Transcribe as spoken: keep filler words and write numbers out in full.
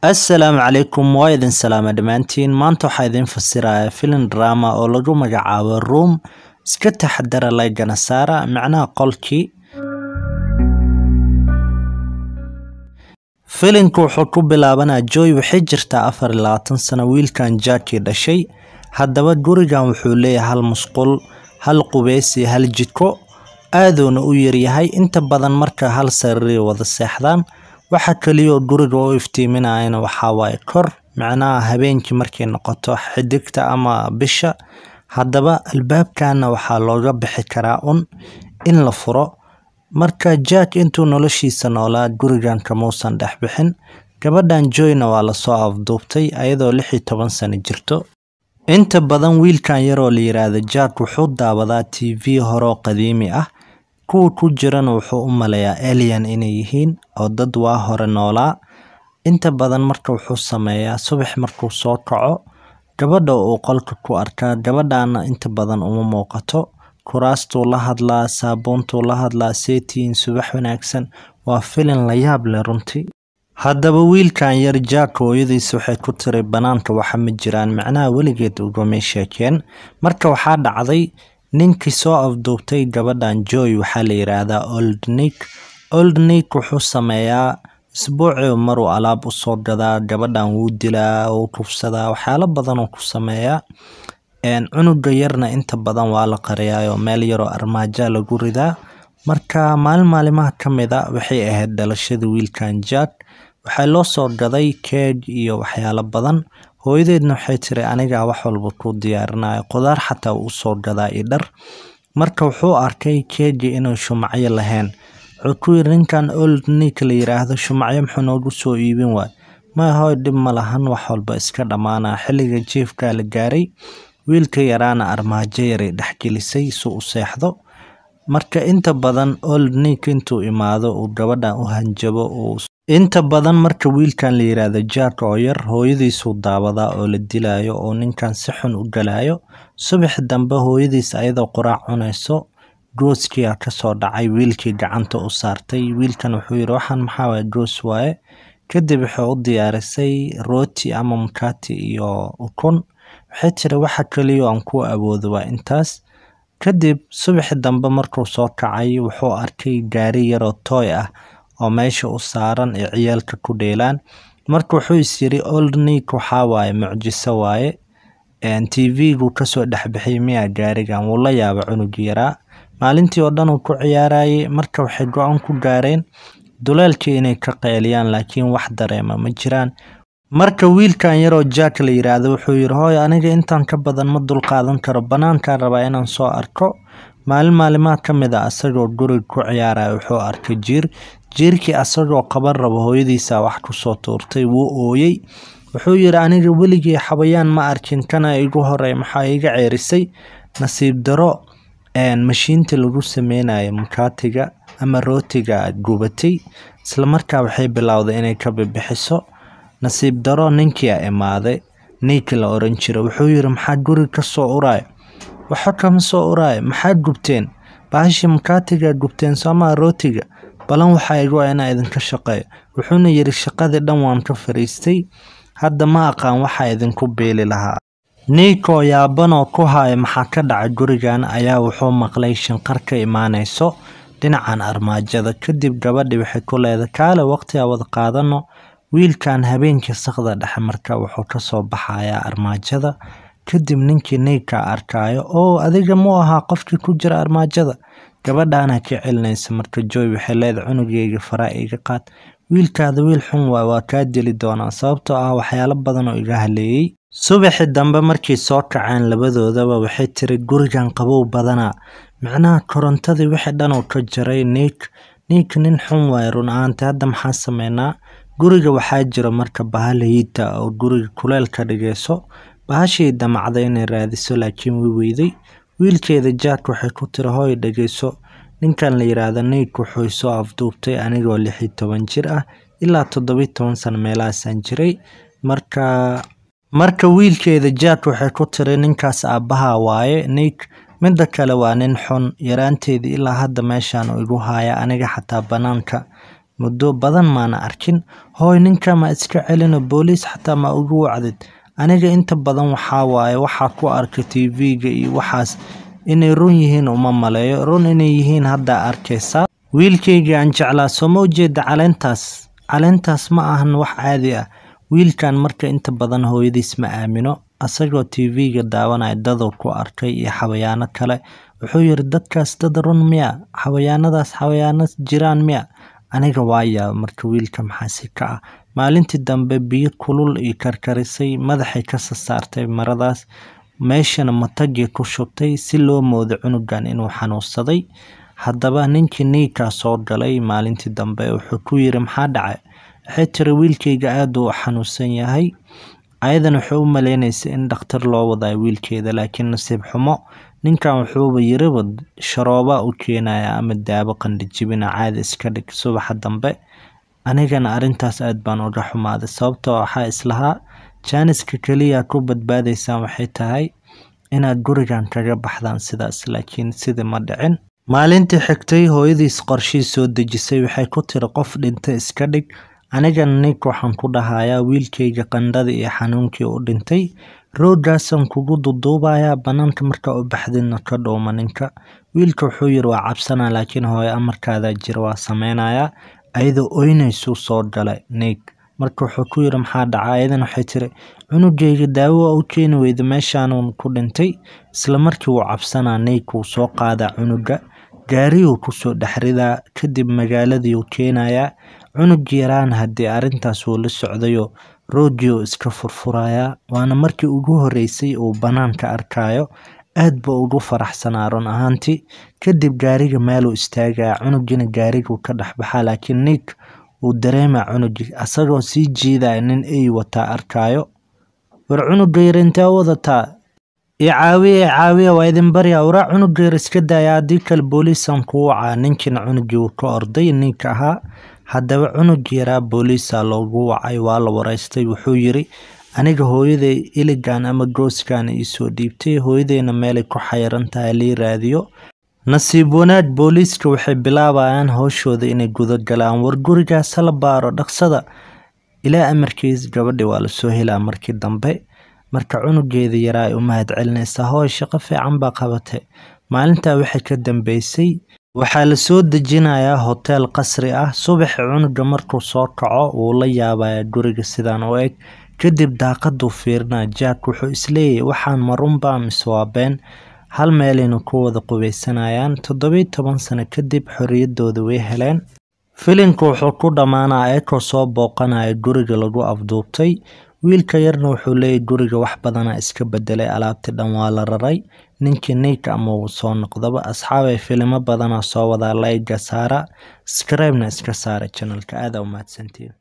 Assalaamu calaykum waa idin salaama dhamaantiin maanta waxaa idin fasirayaa filim drama oo lagu magacaabo Room iska taxadara laygana saara macnaha qolkii filimku wuxuu ku bilaabanaa Joy waxay jirtaa afar iyo labaatan sano wiilkan Jackie dhashay haddaba gurigan wuxuu leeyahay hal musqul hal qubeys iyo hal jiko aaduna u yar yahay inta badan marka hal sariir wada seexdaan waxa kaliya guriga oo iftiiminayna waxa waaye kor macnaha habeenkii markay noqoto xidigta ama bisha haddaba albaabkana waxa looga bixi karaa un in la furo marka Jack intuu noloshiisa noolaa gurigan kamuusan dhex bixin gabadhan Joyna waa la soo afduubtay ayadoo lix iyo toban sano jirto inta badan wiilkan yar oo la yiraahdo Jack wuxuu daawadaa T V horo qadiimi ah kuwa ku jiran wuxuu u maleeyaa alien inay yihiin oo dad waa hore noolaa inta badan marka wuxuu sameeyaa subax markuu soo kaco gabadha uu qolka ku arkaa gabadhana inta badan uma muuqato kuraastu la hadlaa saabuuntu la hadlaa seetiin subax wanaagsan waa filim la yaab leh runtii haddaba wiilkan yar Jack hooyadiis waxay ku tiray banaanka waxa ma jiraan macnaha weligeed uga sheekeen marka waxaa dhacday ninkii soo afduubtay gabadhan Joy waxa la yiraahdaa Old Nick Old Nick wuxuu sameeyaa isbuucii mar uu alaab u soo gadaa gabadhan wuu dilaa oo kufsadaa waxyaalo badan oo ku sameeyaa een cunuga yarna inta badan waa la qariyaayo meel yar oo armaajo lagu ridaa marka maalin maalimaha kamida waxay ahayd dhalashada wiilkan Jack waxa loo soo gaday cake iyo waxyaalo badan hooyadeedna waxay tiri aniga wax walba ku diyaarinayo qudaar xataa uu soo gadaa idhar marka wuxuu arkay cake inuu shumacyo lahayn wuxuu ku yiri ninkan Old Nick la yiraahdo shumacyo muxuu noogu soo iibin waay ma hooy dib ma lahan wax walba iska dhamaana xilliga jiifka la gaaray wiilka yaraana armaajo yar dhaxgelisay soo u seexdo marka inta badan Old Nick intuu imaado uu gabadhan u hanjabo uu inta badan marka wiilkan la yiraahdo Jack oo yar hooyadiisu daawada oo la dilaayo oo ninkan si xun u galaayo subax dambe hooyadiis ayadoo quraac cunayso gooskii ka soo dhacay wiilkii gacanta u saartay wiilkan wuxuu yiri waxaan maxaa waa goos waaye kadib wuxuu u diyaarisay rooti ama mkate iyo ukun waxay tiri waxa kaliya aan ku awoodo waa intaas kadib subax dambe markuu soo kacay wuxuu arkay gaari yar oo toy ah oo meesha u saaran ee ciyalka ku dheelaan marka wuxuu isiri Old Nick waxa waaye mucjiso waaye en T V-gu ka soo dhaxbixay miya gaarigan wuu la yaabay cunug yara maalintii oo dhan uu ku ciyaarayay marka waxay go'aan ku gaareen duleelkii inay ka qeyliyaan laakiin wax dareema ma jiraan marka wiilkan yar oo Jack la yiraahdo wuxuu yiri hooy aniga intaan ka badan ma dul qaadan karo banaanka rabaa inaan soo arko maalin maalimaha kamida asagoo guriga ku ciyaaraya wuxuu arkay jiir jiirkii asagoo qaban rabo hooyadiisa wax ku soo tuurtay wuu ooyay wuxuu yiri aniga weligii xabayaan ma arkin kana igu horeey maxaa iga ceerisay nasiib daro een mashiinta lagu sameeynaayo mkatiga ama rootiga gubatay isla markaa waxay bilowday inay ka bixiso nasiib daro ninkii ay imaaday Nick la oran jiray wuxuu yiri maxaa guriga ka soo uray waxa kama soo uray maxaa gubteen baashi mkatiga gubteen sama rootiga balan waxa igu ayna idin ka shaqeeyo wuxuuna yiri shaqada dhan waan ka fariistay hadda ma aqaan waxa idin ku beeli lahaa Nico yaabano ku haay maxaa ka dhacay gurigan ayaa wuxuu maqlay shanqar ka imaanayso dhinacan armaajada kadib gabadhi waxay ku leedahay kaale waqti aan wada qaadano wiilkan habeenkii saqda dhex marka wuxuu ka soo baxayaa armaajada kadib ninkii Nick arkaayo oo adiga mu aha qofkii ku jira armaajada gabadhana ka celinaysa marka Joy waxay leedahay cunugeyga faraa'iga qaad wiilkaada wiil xun waa waa ka dili doona sababtoo ah waxyaalo badan oo iga haleeyay subaxii dambe markii soo kaceen labadoodaba waxay tiri gurigan qabow badana macnaha korontadii wixii dhan oo ka jaray Nick Nick nin xun waa run ahaantii hadda maxaa sameynaa guriga waxaa jira marka bahaliyada oo guriga kuleel ka dhigayso bahashii damacday inay raadiso laakiin way weyday wiilkeeda Jack waxay ku tiri hooy dhageyso ninkan la yiraahdo Nick wuxuu soo afduubtay anigoo lix iyo toban jir ah ilaa toddoba iyo toban sano meelahaas jiray marka marka wiilkeeda Jack waxay ku tiri ninkaas aabaha waaye Nick midda kale waa nin xun yaraanteedii ilaa hadda meeshan igu haaya aniga xataa banaanka muddo badan maana arkin hooy ninka ma iska celino booliis xataa ma ugu wacdid aniga inta badan waxaa waaye waxaa ku arka T V-ga iyo waxaas inay run yihiin uma maleeyo run inay yihiin hadda arkaysa wiilkayga aan jeclaa soo ma jeeda caleentaas caleentaas ma ahan wax caadi ah wiilkan marka inta badan hooyadiis ma aamino asagoo T V-ga daawanaya dad ku arkay iyo xawayaano kale wuxuu yiri dadkaas dad run miya xawayaanadaas xawayaano jiraan miya aniga waaya marka wiilka maxaasi ka ah maalintii dambe biyo kulul iyo karkarisay madaxay ka saartay maradaas meeshana matagi ku shubtay si loo moodo cunugan inuu xanuunsaday haddaba ninkii niika soo galay maalintii dambe wuxuu ku yiri maxaa dhacay waxay tiri wiilkayga aad uu xanuunsan yahay ayadan wuxuu u maleynayay in dhakhtar loo waday wiilkeeda laakiin nasiib xumo ninkan wuxuu yiri wad sharooba u keenaya ama daabo qandhijibina caadi iska dhig subax dambe anigana arintaas aad baan uga xumaaday sababtoo waxa islaha jaaniska kaliya ku badbaadaysan waxay tahay inaad gurigan kaga baxdaan sidaas laakiin sida ma dhicin maalintii xigtay hooyadiis qorshii soo dejisay waxay ku tiri qof dhintay iska dhig anigana nink waxaan ku dhahayaa wiilkayga qandhada iyo xanuunkii u dhintay roodaasan kugu duduubaya banaanka marka u baxdina ka dhooma ninka wiilka wuxuu yiri waa cabsana laakiin hooyo amarkaada jira waa sameynaya ayadoo oynaysu soo galay nink marka wuxuu ku yiri maxaa dhacay ayadan waxay tiri cunugayga daawo u keenay weyda meeshaan uu ku dhintay isla markii uu cabsana nink uu soo qaada cunuga gaariyo ku soo dhaxrida kadib magaaladii uu keenaya cunug yaraan hadii arintaas uu la socdayo rodio iska furfuraya waana markii ugu horeysay uu banaanka arkayo aad buu ugu faraxsanaa run ahaantii kadib gaariga meel uu istaagay cunugina gaariga ka dhaxbaxa laakiin nink uu dareema cunugi asagoo sii jiiday nin ay wata arkayo war cunuga yarinta wadata caawiye caawiye waa idin bariya wara cunuga yar iska daaya hadii kale booliisan ku waca ninkin cunugii uu ka orday ninka ahaa haddaba cunug yaraa booliisa loogu wacay waa la wareystay wuxuu yiri aniga hooyaday iligan ama gooskan ii soo dhiibtay hooyadayna meel ku xayran tahay li raadiyo nasiib wanaag booliiska waxay bilaabayaan hawshooda inay guda galaan war gurigaas la baaro dhaqsada ilaa amarkiis gabadhi waa la soo helaa markii dambe marka cunugeeda yaraa ay u mahad celinaysaa hooy shaqo fiican baa qabatay maalinta waxay ka dambeysay waxaa la soo dejinayaa hotel qasri ah subax cunuga markuu soo kaco uu la yaabaya guriga sidaan u eg kadib daaqadu fiirna jack wuxuu isleeyahay waxaan marunba miswaabeen hal meel inuu ku wada qubeysanayaan toddoba iyo toban sano kadib xoriyadooda way heleen filimku wuxuu ku dhamaanaa eeko soo booqanaya guriga lagu afduubtay wiilka yarna wuxuu leeyahay guriga wax badan iska bedelay alaabti dhan waa la raray ninkii nick ama uu soo noqdaba asxaabay filimo badan soo wada like saara subscribe na iska saara channelka aad u mahadsantiin